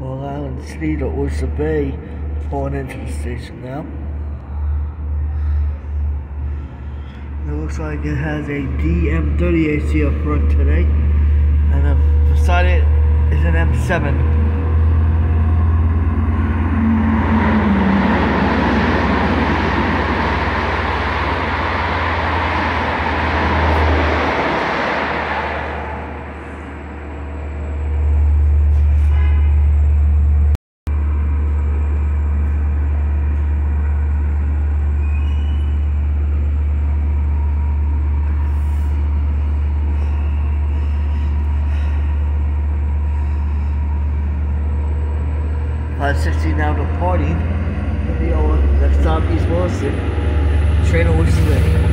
Long Island City to Oyster Bay, pulling into the station now. It looks like it has a DM30 AC up front today, and beside it is an M7. $5.60 now departing. Next stop, East Williston. Train to Oyster Bay.